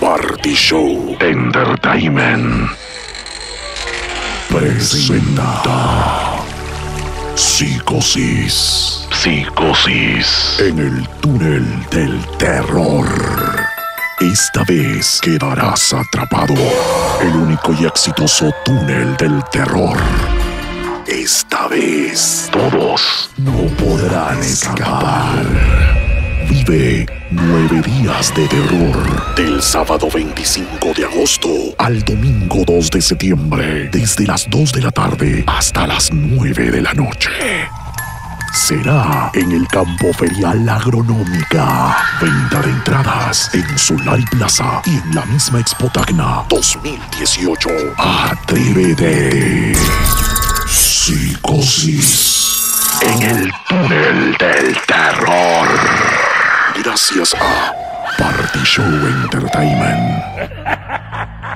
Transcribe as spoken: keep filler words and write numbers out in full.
Party Show Entertainment presenta Psicosis. Psicosis en el túnel del terror. Esta vez quedarás atrapado. El único y exitoso túnel del terror. Esta vez todos no podrán escapar. Vive nueve días de terror del sábado veinticinco de agosto al domingo dos de septiembre, desde las dos de la tarde hasta las nueve de la noche. Será en el Campo Ferial Agronómica. Venta de entradas en Solari Plaza y en la misma Expo Tacna dos mil dieciocho. Atrévete. Psicosis en el túnel del terror. Gracias a Party Show Entertainment.